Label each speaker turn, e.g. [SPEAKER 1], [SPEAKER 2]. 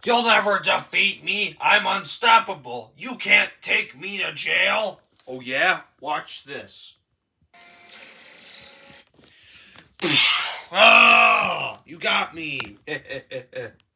[SPEAKER 1] You'll never defeat me. I'm unstoppable. You can't take me to jail.
[SPEAKER 2] Oh yeah? Watch this.
[SPEAKER 1] Oh, you got me.